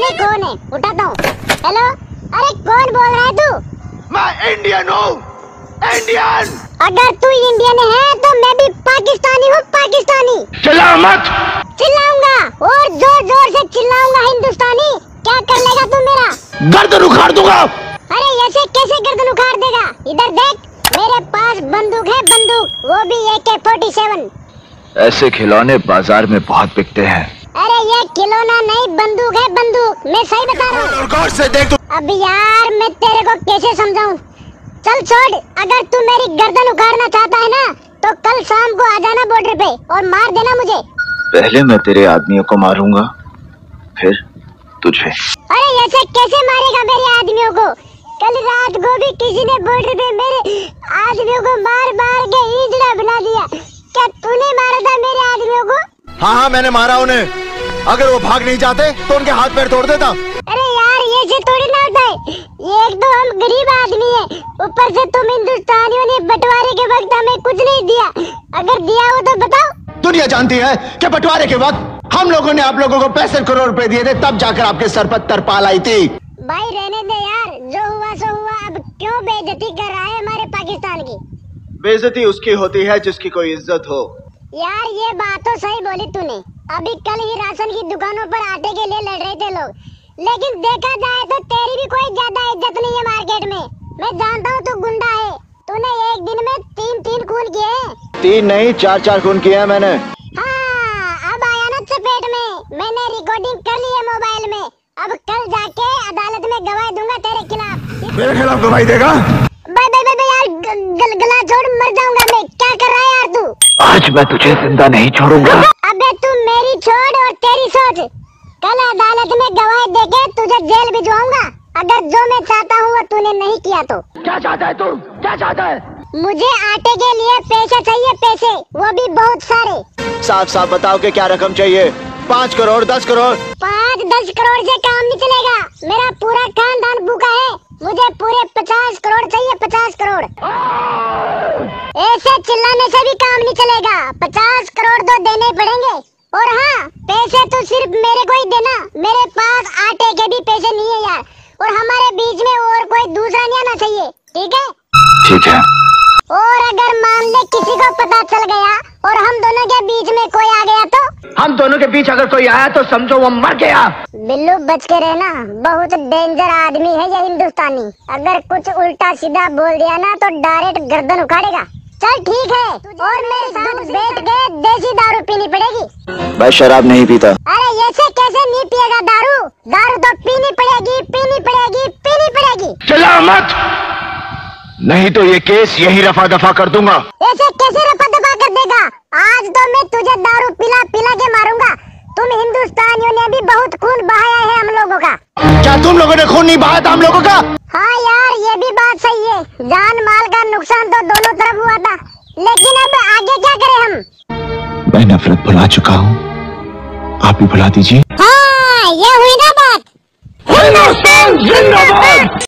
साले कौन है? उठाता हूँ। हेलो, अरे कौन बोल रहा है तू? मैं इंडियन हूँ, इंडियन। अगर तू इंडियन है तो मैं भी पाकिस्तानी हूँ, पाकिस्तानी। चिल्ला मत। चिल्लाऊंगा और जोर जोर से चिल्लाऊंगा हिंदुस्तानी। क्या कर लेगा तू मेरा? गर्दन उखाड़ दूंगा। अरे ऐसे कैसे गर्दन उखाड़ देगा? इधर देख, मेरे पास बंदूक है, बंदूक, वो भी AK-47। ऐसे खिलौने बाजार में बहुत बिकते हैं। अरे ये खिलौना नहीं, बंदूक है, बंदूक। मैं सही बता रहा हूँ। गौर से देख। अब यार मैं तेरे को कैसे समझाऊं? चल छोड़, अगर तू मेरी गर्दन उखाड़ना चाहता है ना तो कल शाम को आ जाना बॉर्डर पे और मार देना मुझे। पहले मैं तेरे आदमियों को मारूंगा, फिर तुझे। अरे ऐसे कैसे मारेगा मेरे आदमियों को? कल रात को भी किसी ने बॉर्डर पे मेरे आदमियों को मार मार के ईंधड़ा बना दिया। क्या तूने मारा था मेरे आदमियों को? हाँ, मैंने मारा उन्हें। अगर वो भाग नहीं जाते तो उनके हाथ पैर तोड़ देता। अरे यार ये से थोड़ी ना होता है। एक तो हम गरीब आदमी है, ऊपर से तुम हिंदुस्तानियों ने बंटवारे के वक्त हमें कुछ नहीं दिया। अगर दिया हो तो बताओ। दुनिया जानती है कि बंटवारे के वक्त हम लोगों ने आप लोगों को 65 करोड़ रुपए दिए थे, तब जाकर आपके सर पर तरपाल आई थी। भाई रहने दे यार, जो हुआ सो हुआ। अब क्यों बेइज्जती कर रहा है हमारे पाकिस्तान की? बेइज्जती उसकी होती है जिसकी कोई इज्जत हो। यार ये बात तो सही बोली तूने। अभी कल ही राशन की दुकानों पर आटे के लिए लड़ रहे थे लोग, लेकिन देखा जाए तो तेरी भी कोई ज्यादा इज्जत नहीं है मार्केट में। मैं जानता हूँ तू गुंडा है। तूने एक दिन में 3 खून किए हैं। 3 नहीं 4 खून किए हैं मैंने। हाँ, अब आया ना चपेट में। मैंने रिकॉर्डिंग कर ली है मोबाइल में। अब कल जाके अदालत में गवाही दूंगा तेरे खिलाफ। मेरे खिलाफ गवाही देगा? यार गला छोड़, मर जाऊंगा मैं। क्या कर रहा है यार तू? आज मैं तुझे जिंदा नहीं छोड़ूंगा। अबे तू मेरी छोड़ और तेरी सोच। कल अदालत में गवाही देके तुझे जेल भिजवाऊंगा अगर जो मैं चाहता हूँ वो तूने नहीं किया तो। क्या चाहता है तू? क्या चाहता है? मुझे आटे के लिए पैसे चाहिए, पैसे, वो भी बहुत सारे। साफ साफ बताओ कि क्या रकम चाहिए? 5 करोड़, 10 करोड़? 5-10 करोड़ से काम नहीं चलेगा। मेरा पूरा खानदान भूखा है। मुझे पूरे 50 करोड़ चाहिए, 50 करोड़। ऐसे चिल्लाने से भी काम नहीं चलेगा। 50 करोड़ तो देने पड़ेंगे। और हाँ, पैसे तो सिर्फ मेरे को ही देना। मेरे पास आटे के भी पैसे नहीं है यार। और हमारे बीच में और कोई दूसरा नहीं आना चाहिए, ठीक है? ठीक है। और अगर मान ले किसी को पता चल गया और हम दोनों के बीच में कोई आ गया तो? हम दोनों के बीच अगर कोई आया तो समझो वो मर गया। बिल्लू बच के रहना, बहुत डेंजर आदमी है ये हिंदुस्तानी। अगर कुछ उल्टा सीधा बोल दिया ना तो डायरेक्ट गर्दन उखाड़ेगा। चल ठीक है, और मेरे साथ बैठ के देसी दारू पीनी पड़ेगी। मैं शराब नहीं पीता। अरे ऐसे कैसे नहीं पिएगा दारू? दारू तो पीनी पड़ेगी, पीनी पड़ेगी, पीनी पड़ेगी। चिल्ला मत, नहीं तो ये केस यही रफा दफा कर दूंगा। ऐसे कैसे रफा दफा कर देगा? आज तो मैं तुझे दारू पिला पिला के मारूंगा। तुम हिंदुस्तानियों ने भी बहुत खून बहाया है हम लोगों का। क्या तुम लोगों ने खून नहीं बहाया था हम लोगों का? हाँ यार ये भी बात सही है। जान माल का नुकसान तो दोनों तरफ हुआ था, लेकिन अब आगे क्या करें हम? मैं नफरत भुला चुका हूँ, आप भी भुला दीजिए। हाँ, ये हुई ना बात। हिंदुस्तान जिंदाबाद।